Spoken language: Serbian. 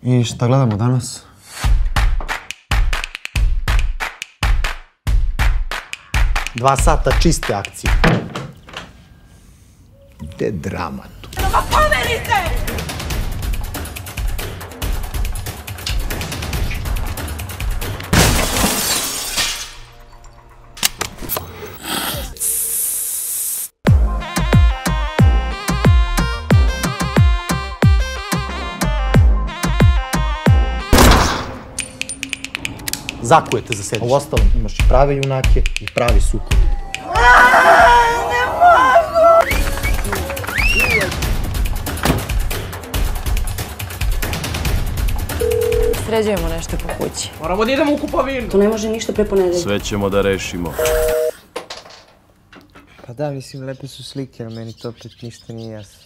I šta gledamo danas? Dva sata čiste akcije. Gde drama tu? Pa pomerite! Zakujete za sedište. A u ostalom imaš i prave junake i pravi sukob. Ne mogu! Sređujemo nešto po kući. Moramo da idemo u kupovinu. To ne može ništa pre ponedeljka. Sve ćemo da rešimo. Pa da, mislim, lepe su slike, ali meni to opet ništa nije jasno.